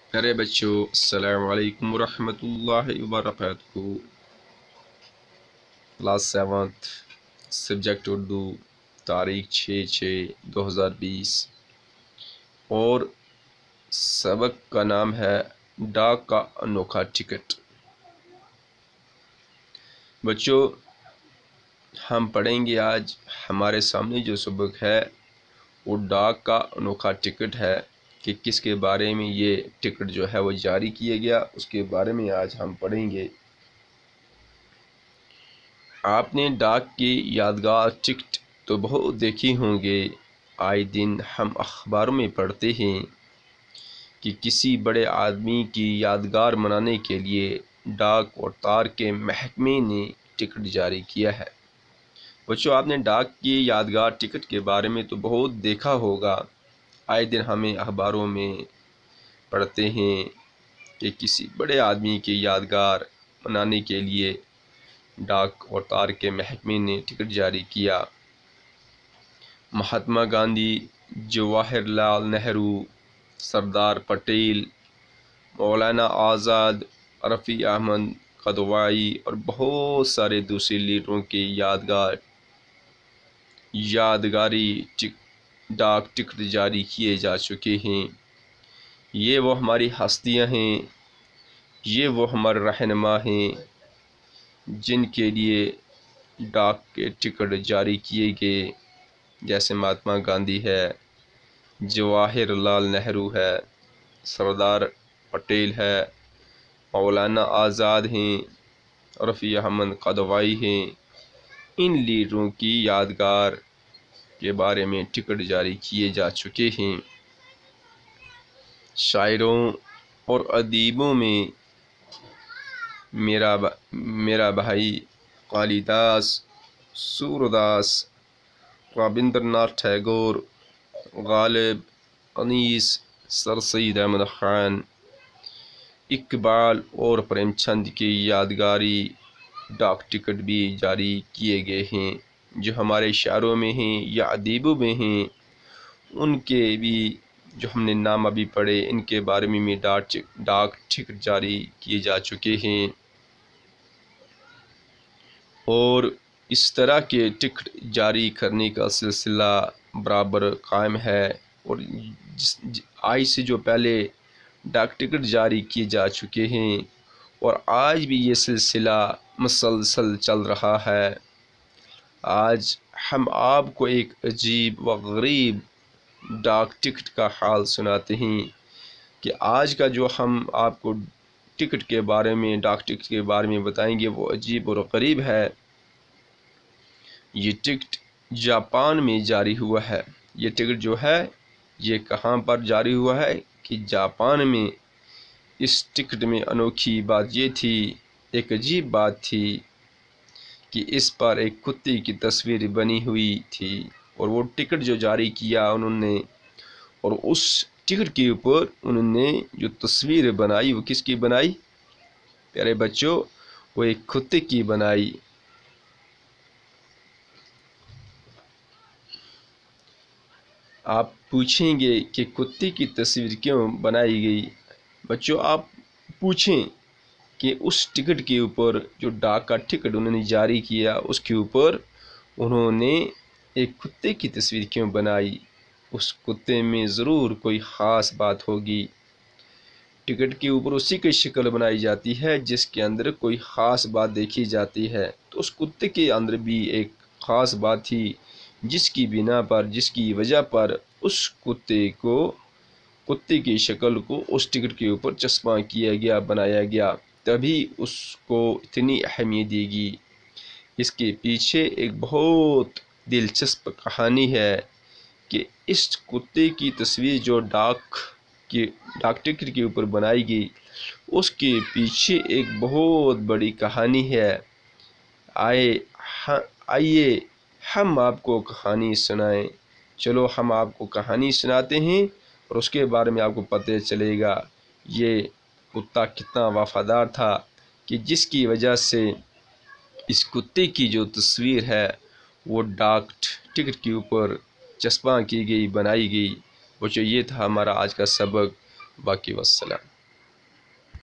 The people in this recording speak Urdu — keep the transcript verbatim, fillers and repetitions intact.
پیارے بچوں، السلام علیکم ورحمۃ اللہ وبرکاتہ۔ کلاس سیونتھ، سبجیکٹ اردو، تاریخ چھ چھ دو ہزار بیس، اور سبق کا نام ہے ڈاک کا انوکھا ٹکٹ۔ بچوں، ہم پڑھیں گے آج ہمارے سامنے جو سبق ہے وہ ڈاک کا انوکھا ٹکٹ ہے کہ کس کے بارے میں یہ ٹکٹ جو ہے وہ جاری کیا گیا، اس کے بارے میں آج ہم پڑھیں گے۔ آپ نے ڈاک کی یادگار ٹکٹ تو بہت دیکھی ہوں گے۔ آئے دن ہم اخباروں میں پڑھتے ہیں کہ کسی بڑے آدمی کی یادگار منانے کے لیے ڈاک اور تار کے محکمے نے ٹکٹ جاری کیا ہے۔ بچوں، آپ نے ڈاک کی یادگار ٹکٹ کے بارے میں تو بہت دیکھا ہوگا۔ آئے دن ہمیں اخباروں میں پڑھتے ہیں کہ کسی بڑے آدمی کی یادگار منانے کے لیے ڈاک اور تار کے محکمے نے ٹکٹ جاری کیا۔ مہاتما گاندھی، جواہر لال نہرو، سردار پٹیل، مولانا آزاد، رفیع احمد قدوائی اور بہت سارے دوسرے لیڈروں کے یادگار یادگاری ڈاک ٹکٹ جاری کیے جا چکے ہیں۔ یہ وہ ہماری ہستیاں ہیں، یہ وہ ہمارے رہنما ہیں جن کے لیے ڈاک کے ٹکٹ جاری کیے گئے، جیسے مہاتما گاندھی ہے، جواہر لال نہرو ہے، سردار پٹیل ہے، مولانا آزاد ہیں، رفیع احمد قدوائی ہیں۔ ان لیڈروں کی یادگار کے بارے میں ٹکٹ جاری کیے جا چکے ہیں۔ شاعروں اور ادیبوں میں میرا با میرا بھائی کالیداس، سورداس، رابندر ناتھ ٹیگور، غالب، انیس، سر سید احمد خان، اقبال اور پریم چند کی یادگاری ڈاک ٹکٹ بھی جاری کیے گئے ہیں۔ جو ہمارے شاعروں میں ہیں یا ادیبوں میں ہیں، ان کے بھی جو ہم نے نام ابھی پڑھے، ان کے بارے میں بھی ڈاک ٹکٹ جاری کیے جا چکے ہیں۔ اور اس طرح کے ٹکٹ جاری کرنے کا سلسلہ برابر قائم ہے، اور آج سے جو پہلے ڈاک ٹکٹ جاری کیے جا چکے ہیں اور آج بھی یہ سلسلہ مسلسل چل رہا ہے۔ آج ہم آپ کو ایک عجیب و غریب ڈاک ٹکٹ کا حال سناتے ہیں کہ آج کا جو ہم آپ کو ٹکٹ کے بارے میں ڈاک ٹکٹ کے بارے میں بتائیں گے وہ عجیب اور غریب ہے۔ یہ ٹکٹ جاپان میں جاری ہوا ہے۔ یہ ٹکٹ جو ہے یہ کہاں پر جاری ہوا ہے کہ جاپان میں۔ اس ٹکٹ میں انوکھی بات یہ تھی، ایک عجیب بات تھی کہ اس پر ایک کتے کی تصویر بنی ہوئی تھی، اور وہ ٹکٹ جو جاری کیا انہوں نے، اور اس ٹکٹ کے اوپر انہوں نے جو تصویر بنائی وہ کس کی بنائی پیارے بچوں؟ وہ ایک کتے کی بنائی۔ آپ پوچھیں گے کہ کتے کی تصویر کیوں بنائی گئی؟ بچوں، آپ پوچھیں کہ اس ٹکٹ کے اوپر جو ڈاک کا ٹکٹ انہوں نے جاری کیا اس کے اوپر انہوں نے ایک کتے کی تصویر کیوں بنائی؟ اس کتے میں ضرور کوئی خاص بات ہوگی۔ ٹکٹ کے اوپر اسی کی شکل بنائی جاتی ہے جس کے اندر کوئی خاص بات دیکھی جاتی ہے، تو اس کتے کے اندر بھی ایک خاص بات تھی جس کی بنا پر، جس کی وجہ پر اس کتے کو کتے کی شکل کو اس ٹکٹ کے اوپر چسپاں کیا گیا، بنایا گیا، تبھی اس کو اتنی اہمیت دی گئی۔ اس کے پیچھے ایک بہت دلچسپ کہانی ہے کہ اس کتے کی تصویر جو ڈاک کی ڈاک ٹکٹ کے اوپر بنائی گئی اس کے پیچھے ایک بہت بڑی کہانی ہے۔ آئے آئیے ہم آپ کو کہانی سنائیں۔ چلو ہم آپ کو کہانی سناتے ہیں اور اس کے بارے میں آپ کو پتہ چلے گا یہ کتا کتنا وفادار تھا کہ جس کی وجہ سے اس کتے کی جو تصویر ہے وہ ڈاک ٹکٹ کے اوپر چسپاں کی گئی، بنائی گئی۔ بچوں، یہ تھا ہمارا آج کا سبق۔ باقی والسلام۔